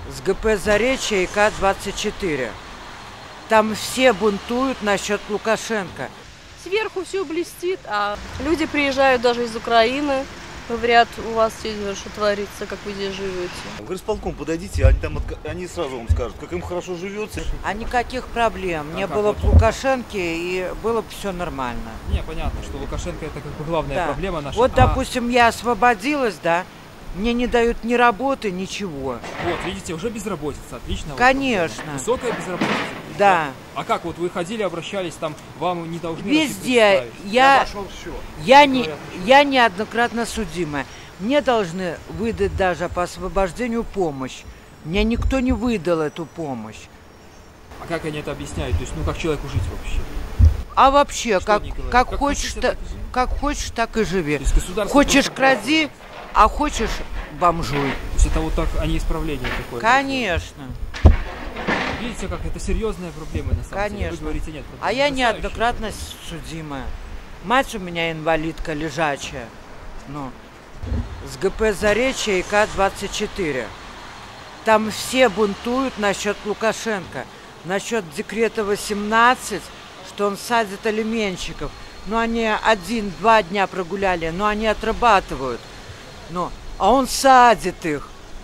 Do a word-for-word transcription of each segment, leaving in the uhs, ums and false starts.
с ГП «Заречье» и К двадцать четыре. Там все бунтуют насчет Лукашенко. Сверху все блестит, а люди приезжают даже из Украины. Говорят, у вас здесь что творится, как вы здесь живете. В горисполком подойдите, они, там, они сразу вам скажут, как им хорошо живется. А никаких проблем. А не было бы Лукашенко, и было бы все нормально. Не, понятно, что Лукашенко это как бы главная да. проблема наша. Вот, а... допустим, я освободилась, да, мне не дают ни работы, ничего. Вот, видите, уже безработица, отлично. Конечно. Вот, высокая безработица. Да. А как вот вы ходили, обращались, там вам не должны... Везде. Я, я, не, я неоднократно судимая. Мне должны выдать даже по освобождению помощь. Мне никто не выдал эту помощь. А как они это объясняют? То есть, ну как человеку жить вообще? А вообще, как, как, как, хочешь, хочешь, так, как хочешь, так и живи. Хочешь кради, а хочешь бомжуй. То есть это вот так, а не исправление такое? Конечно. Видите, как это серьезная проблема на самом Конечно. деле. Вы говорите, нет. А я неоднократно судимая. Мать у меня инвалидка лежачая. Ну, с ГП «Заречье» и К двадцать четыре. Там все бунтуют насчет Лукашенко. Насчет декрета восемнадцать, что он садит алименщиков. Ну, они один-два дня прогуляли, но они отрабатывают. Ну, а он садит их.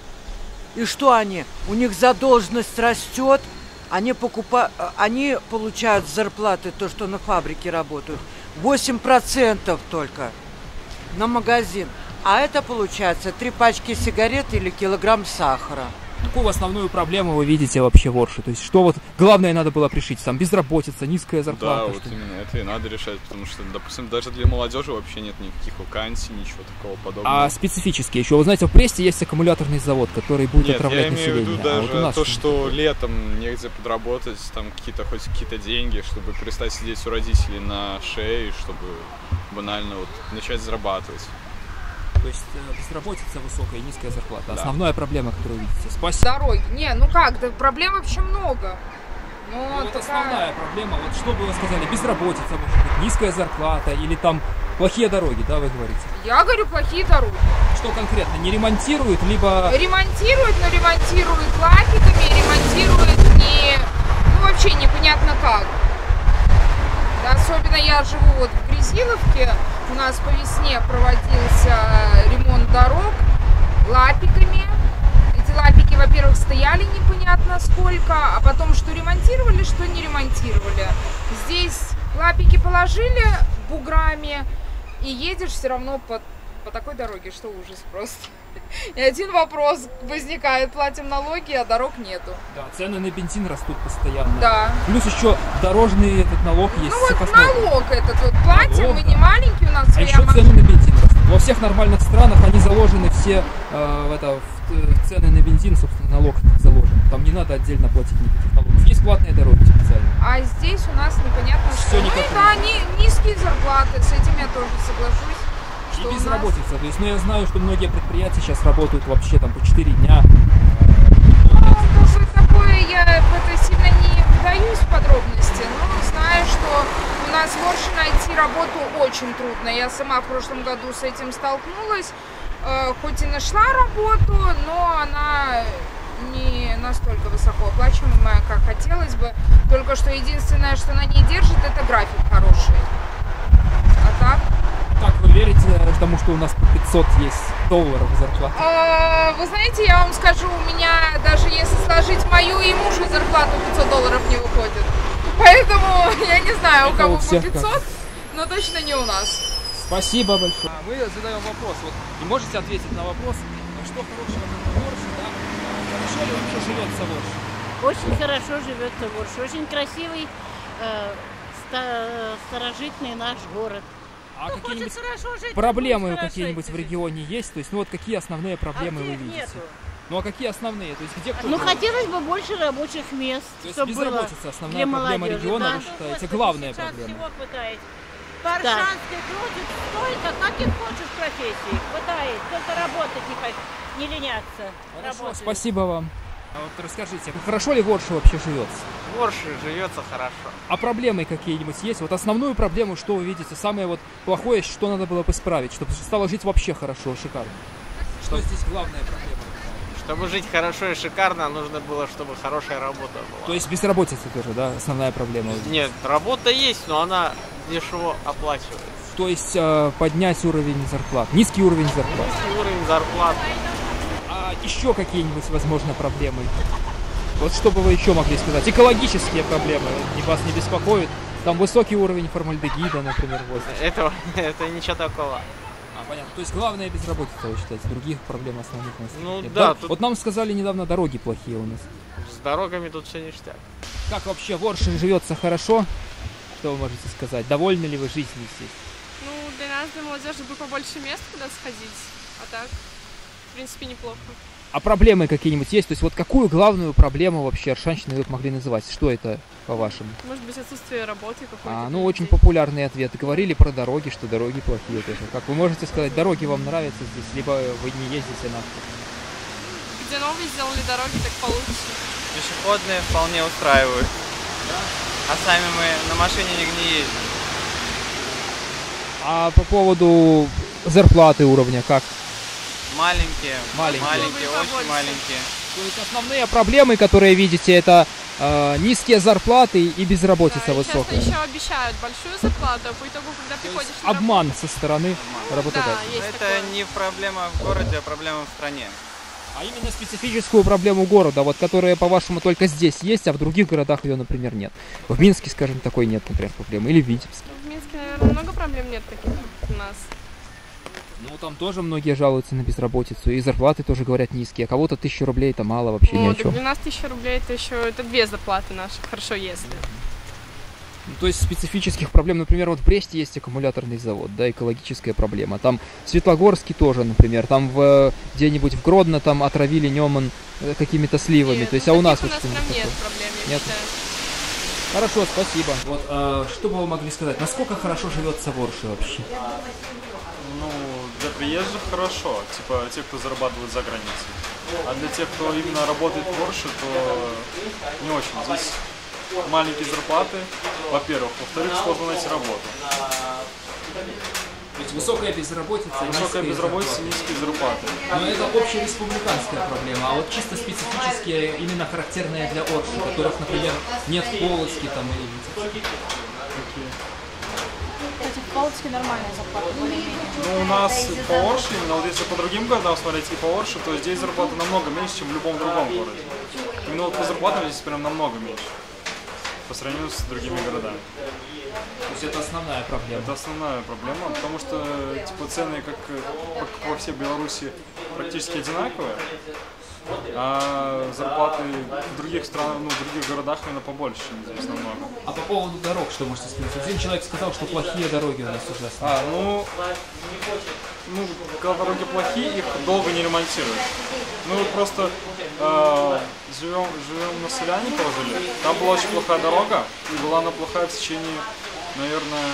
И что они? У них задолженность растет, они, покупают, они получают зарплаты, то, что на фабрике работают, восемь процентов только на магазин. А это получается три пачки сигарет или килограмм сахара. Какую основную проблему вы видите вообще в Орше? То есть что вот главное надо было решить? Там безработица, низкая зарплата? Да, вот именно это и надо решать, потому что, допустим, даже для молодежи вообще нет никаких вакансий, ничего такого подобного. А специфически еще, вы знаете, в Бресте есть аккумуляторный завод, который будет нет, отравлять я имею население. в виду даже а вот то, что летом негде подработать, там какие-то хоть какие-то деньги, чтобы перестать сидеть у родителей на шее, чтобы банально вот начать зарабатывать. То есть безработица высокая и низкая зарплата. Да. Основная проблема, которую вы видите. Спасибо. Дороги. Не, ну как, да проблем вообще много. Но ну, вот такая... основная проблема, вот что бы вы сказали, безработица, может быть, низкая зарплата или там плохие дороги, да, вы говорите? Я говорю, плохие дороги. Что конкретно, не ремонтируют, либо... Ремонтируют, но ремонтируют лапиками, ремонтируют не... Ну, вообще непонятно как. Да, особенно я живу вот в Грязиловке, у нас по весне проводился ремонт дорог лапиками. Эти лапики, во-первых, стояли непонятно сколько, а потом что ремонтировали, что не ремонтировали. Здесь лапики положили буграми, и едешь все равно по, по такой дороге, что ужас просто. И один вопрос возникает: платим налоги, а дорог нету. Да, цены на бензин растут постоянно. Да. Плюс еще дорожный этот налог есть. Ну вот налог этот вот платим, налог, мы да. не маленький, у нас своя а еще машина. Цены на бензин растут. Во всех нормальных странах они заложены все э, в это, в, в цены на бензин, собственно, налог заложен. Там не надо отдельно платить никаких налогов. Есть платные дороги специально. А здесь у нас непонятно все что. Ну да, ни, низкие зарплаты, с этим я тоже соглашусь. И безработица. Нас... То есть, ну я знаю, что многие предприятия сейчас работают вообще там по четыре дня. Ну, как такое, я в это сильно не вдаюсь в подробности, но знаю, что у нас в Орше найти работу очень трудно. Я сама в прошлом году с этим столкнулась, э, хоть и нашла работу, но она не настолько высокооплачиваемая, как хотелось бы. Только что единственное, что на ней держит, это график хороший. А так? Как вы верите тому, что у нас по пятьсот есть долларов зарплата? А, вы знаете, я вам скажу, у меня даже если сложить мою и мужу зарплату, пятьсот долларов не выходит. Поэтому я не знаю, у кого по пятьсот, но точно не у нас. Спасибо большое. А, мы задаем вопрос. Вот, не можете ответить на вопрос, что хорошего в Орше, да? Хорошо ли вообще живется в Орше? Очень хорошо живется в Орше. Очень красивый, э, старожитный наш город. А ну, какие-нибудь проблемы какие-нибудь в регионе есть? То есть, ну вот какие основные проблемы а вы видите? Нету. Ну а какие основные? То есть, где кто ну хотелось бы больше рабочих мест, то есть, чтобы безработица было основная для проблема молодежи, региона, да? вы считаете, главная проблема? Всего хватает. Паршанской крутит столько, каких хочешь профессий. Хватает, только работать не, хочу, не леняться. Хорошо, спасибо вам. А вот расскажите, хорошо ли в Орше вообще живется? В Орше живется хорошо. А проблемы какие-нибудь есть? Вот основную проблему, что вы видите, самое вот плохое, что надо было бы исправить, чтобы стало жить вообще хорошо, шикарно? Что здесь главная проблема? Чтобы жить хорошо и шикарно, нужно было, чтобы хорошая работа была. То есть безработица тоже, да, основная проблема? Нет, работа есть, но она дешево оплачивается. То есть э, поднять уровень зарплат, низкий уровень зарплат. Низкий уровень зарплат. А еще какие-нибудь, возможно, проблемы? Вот что бы вы еще могли сказать? Экологические проблемы вас не беспокоят? Там высокий уровень формальдегида, например, в воздухе. Это, это ничего такого. А, понятно. То есть главное безработица, вы считаете? Других проблем основных у нас Ну нет. да. да? Тут... Вот нам сказали недавно, дороги плохие у нас. С дорогами тут все ништяк. Как вообще в Орше живется хорошо? Что вы можете сказать? Довольны ли вы жизнью здесь? Ну, для нас, для молодежи, бы побольше мест, куда сходить. А так, в принципе, неплохо. А проблемы какие-нибудь есть? То есть вот какую главную проблему вообще оршанщины вы могли называть? Что это, по-вашему? Может быть, отсутствие работы какой-то. А, ну, очень популярный ответ. Говорили про дороги, что дороги плохие тоже. Как вы можете сказать, дороги вам нравятся здесь, либо вы не ездите на... Где новые сделали дороги, так получше. Пешеходные вполне устраивают. А сами мы на машине нигде не ездим. А по поводу зарплаты уровня как? Маленькие, Маленькие, маленькие очень маленькие. То есть основные проблемы, которые видите, это э, низкие зарплаты и безработица Да, и высокая. часто еще обещают большую зарплату, а по итогу, когда приходишь на Обман со стороны работодателя. Да, есть Это такое. не проблема в городе, а проблема в стране. А именно специфическую проблему города, вот которая, по-вашему, только здесь есть, а в других городах ее, например, нет. В Минске, скажем, такой нет, например, проблемы. Или в Витебске. В Минске, наверное, много проблем нет таких, как у нас. Ну, там тоже многие жалуются на безработицу, и зарплаты тоже, говорят, низкие. А кого-то тысячу рублей это мало вообще ни Ну, о так чем. для нас тысяча рублей это еще это две зарплаты наши, хорошо если. Ну, то есть специфических проблем, например, вот в Бресте есть аккумуляторный завод, да, экологическая проблема. Там в Светлогорске тоже, например, там в, где-нибудь в Гродно там отравили Неман какими-то сливами. Нет, то есть, ну, а у нас таких вот у нас что-нибудь прям нет такое? проблем, я Нет? считаю. Хорошо, спасибо. Вот, а, что бы вы могли сказать, насколько хорошо живется в Орше вообще? Ну, для приезжих хорошо, типа те, кто зарабатывает за границей. А для тех, кто именно работает в Орше, то не очень. Здесь маленькие зарплаты, во-первых. Во-вторых, сложно найти работу. То есть высокая безработица, Высокая безработица, низкие зарплаты. Но это общереспубликанская проблема, а вот чисто специфические, именно характерные для Орши, которых, например, нет в Полоцке там или в Витебске. Кстати, в Полоцке нормальная зарплата, более-менее. Ну, у нас по Орше, именно вот если по другим городам смотреть и по Орше, то здесь зарплата намного меньше, чем в любом другом городе. Именно вот по зарплатам здесь прям намного меньше, по сравнению с другими городами. То есть это основная проблема? Это основная проблема, потому что типа цены, как, как во всей Беларуси, практически одинаковые, а зарплаты в других странах, ну, в других городах именно побольше, чем здесь намного. А по поводу дорог, что можете сказать? Один человек сказал, что плохие дороги у нас ужасные. А, ну, ну, когда дороги плохие, их долго не ремонтируют. Мы вот просто э, живем, живем на Соляниково жили, там была очень плохая дорога, и была она плохая в течение, наверное,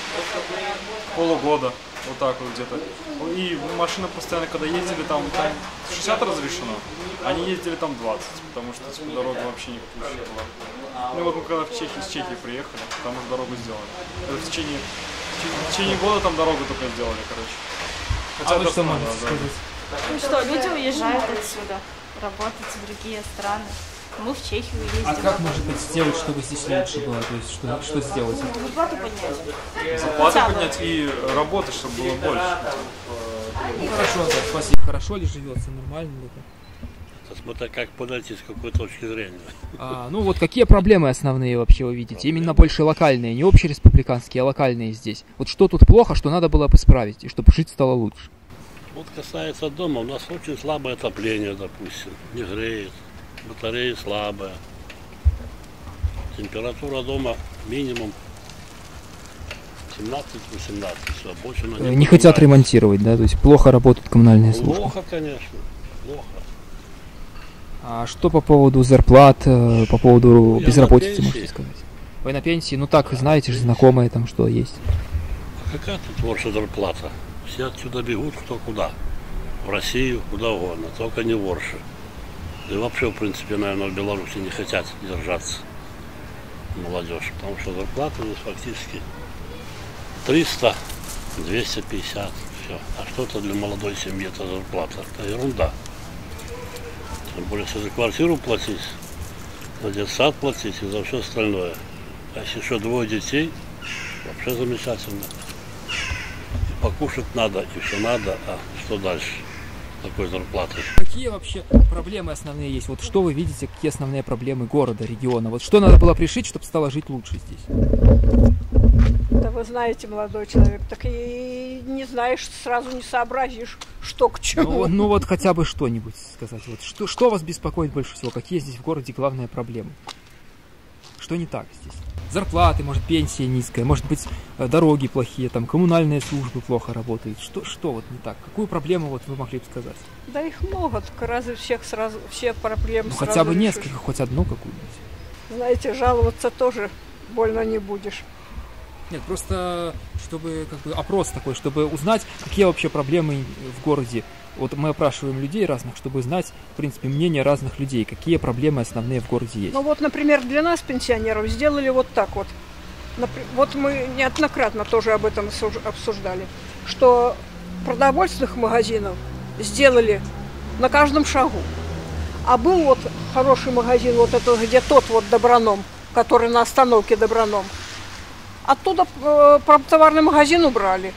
полугода, вот так вот где-то. И машины постоянно, когда ездили, там, там шестьдесят разрешено, они ездили там двадцать, потому что типа, дорога вообще не включена была. Ну и вот мы когда в Чехии, с Чехии приехали, там уже дорогу сделали. Это в течение, в течение года там дорогу только сделали, короче. Хотя А вы что можете да, сказать? Ну что, люди уезжают отсюда, работать в другие страны. Мы в Чехию ездим. А как, может быть, сделать, чтобы здесь лучше было? То есть, что, что сделать? Зарплату поднять. Зарплату Хотя бы. поднять и работы, чтобы было больше. Ну, хорошо, да, спасибо. Хорошо ли живется? Нормально ли это? Смотря как подойти, с какой точки зрения. А, ну вот какие проблемы основные вообще вы видите? Именно больше локальные, не общереспубликанские, а локальные здесь. Вот что тут плохо, что надо было бы исправить, и чтобы жить стало лучше? Вот касается дома, у нас очень слабое отопление, допустим, не греет, батареи слабые. Температура дома минимум семнадцать-восемнадцать, все, больше она Не, не хотят поднимается. ремонтировать, да? То есть плохо работают коммунальные службы. Плохо, конечно, плохо. А что по поводу зарплат, э, по поводу Я безработицы, на можете пенсии. сказать? Вы на пенсии, ну так, знаете же, знакомые там, что есть. А какая тут ваша зарплата? Все отсюда бегут кто куда. В Россию, куда угодно, только не в Орше. Да и вообще, в принципе, наверное, в Беларуси не хотят держаться молодежь, потому что зарплата здесь фактически триста — двести пятьдесят, все. А что это для молодой семьи, это зарплата? Это ерунда. Тем более, если за квартиру платить, за детсад платить и за все остальное. А если еще двое детей, вообще замечательно. И покушать надо, и все надо, а что дальше? Такой зарплаты. Какие вообще проблемы основные есть? Вот что вы видите, какие основные проблемы города, региона? Вот что надо было решить, чтобы стало жить лучше здесь? Да вы знаете, молодой человек, так и не знаешь, сразу не сообразишь, что к чему. Ну, ну вот хотя бы что-нибудь сказать. Вот что, что вас беспокоит больше всего? Какие здесь в городе главные проблемы? Что не так здесь? Зарплаты, может, пенсия низкая, может быть, дороги плохие, там, коммунальные службы плохо работают. Что, что вот не так? Какую проблему вот вы могли бы сказать? Да их много, так разве всех сразу, все проблемы Ну, сразу хотя бы решишь? несколько, хоть одну какую-нибудь. Знаете, жаловаться тоже больно не будешь. Нет, просто чтобы как бы опрос такой, чтобы узнать, какие вообще проблемы в городе. Вот мы опрашиваем людей разных, чтобы знать, в принципе, мнение разных людей, какие проблемы основные в городе есть. Ну вот, например, для нас, пенсионеров, сделали вот так вот. Напр- Вот мы неоднократно тоже об этом осуж- обсуждали, что продовольственных магазинов сделали на каждом шагу. А был вот хороший магазин, вот это где тот вот Доброном, который на остановке Доброном. Оттуда э, товарный магазин убрали.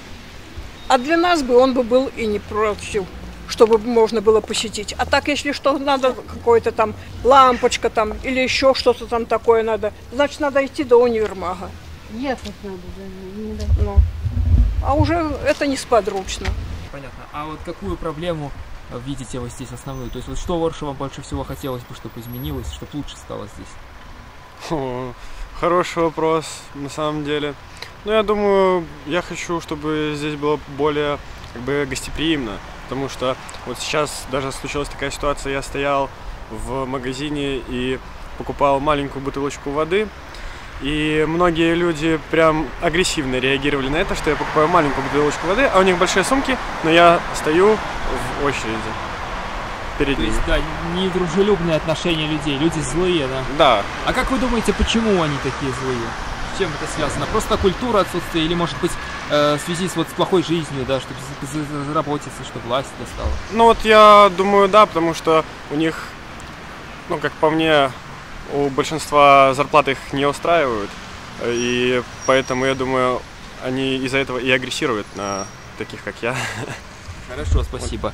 А для нас бы он бы был и не против, чтобы можно было посетить. А так, если что надо, какой-то там лампочка там или еще что-то там такое надо, значит, надо идти до универмага. Ехать надо, да, не до... Ну, а уже это несподручно. Понятно. А вот какую проблему видите вы здесь основную? То есть вот что Орше вам больше всего хотелось бы, чтобы изменилось, чтобы лучше стало здесь? О, хороший вопрос, на самом деле. Ну, я думаю, я хочу, чтобы здесь было более как бы гостеприимно, потому что вот сейчас даже случилась такая ситуация, я стоял в магазине и покупал маленькую бутылочку воды, и многие люди прям агрессивно реагировали на это, что я покупаю маленькую бутылочку воды, а у них большие сумки, но я стою в очереди перед ними. То есть, да, недружелюбные отношения людей, люди злые, да? Да. А как вы думаете, почему они такие злые? С чем это связано? Просто культура отсутствия или, может быть, э, в связи с, вот, с плохой жизнью, да, чтобы заработаться, чтобы власть достала? Ну вот я думаю, да, потому что у них, ну как по мне, у большинства зарплаты их не устраивают, и поэтому, я думаю, они из-за этого и агрессируют на таких, как я. Хорошо, спасибо.